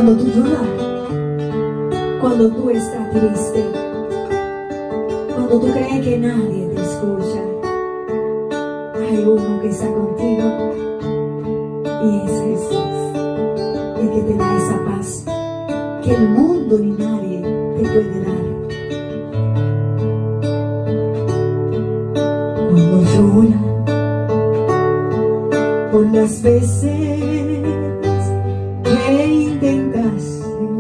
Cuando tú lloras, cuando tú estás triste, cuando tú crees que nadie te escucha, hay uno que está contigo y es Jesús, el que te da esa paz que el mundo ni nadie te puede dar. Cuando llora por las veces que intentas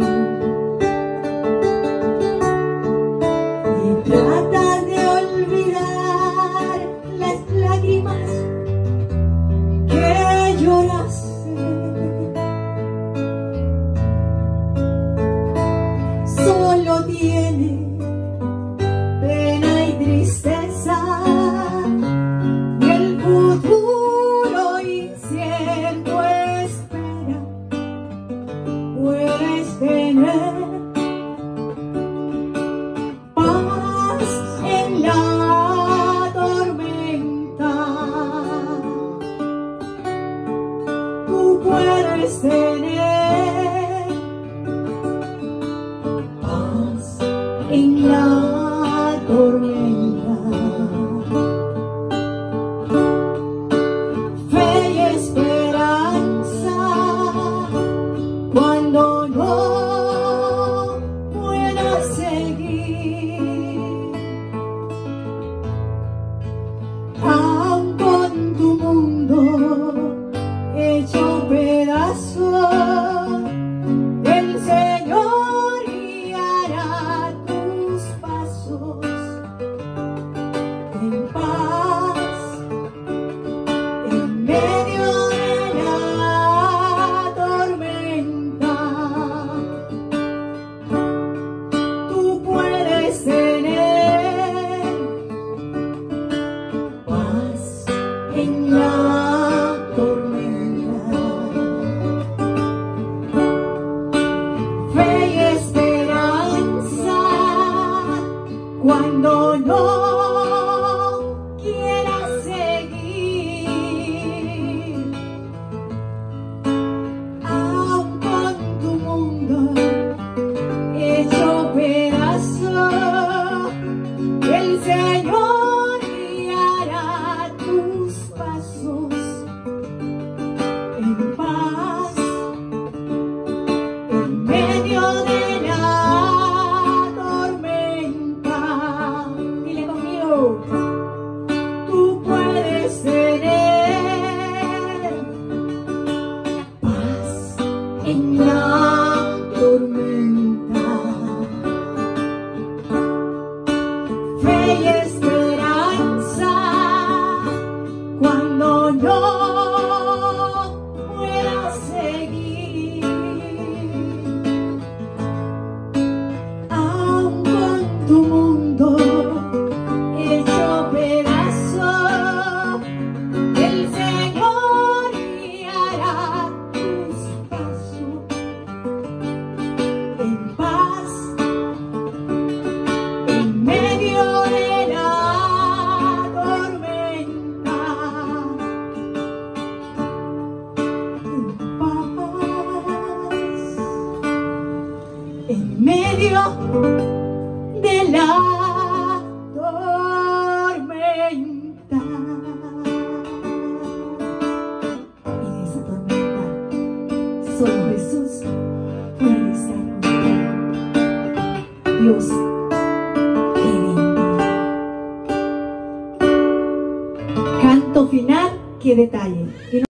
y tratas de olvidar las lágrimas que lloraste, solo tiene pena y tristeza y el futuro incierto espera. Puedes tener paz en la tormenta. Tú puedes tener paz en la tormenta. Fe y esperanza cuando no puedas seguir, aun con tu mundo hecho pedazos, el Señor guiará tus pasos en paz, en medio de la tormenta. Tú puedes tener paz en la tormenta. Fe y esperanza cuando no quieras seguir, aun con tu mundo hecho pedazo, el Señor guiará tus pasos en paz, en medio de la tormenta. Dile conmigo, tú puedes tener paz en la tormenta. Fe y esperanza cuando no puedas seguir, aun con tu mundo hecho pedazo, el Señor guiará tus pasos en paz, en medio de la tormenta. En paz, en medio de la tormenta. En esa tormenta solo Jesús puede estar contigo. Dios te bendiga. Canto final, qué detalle.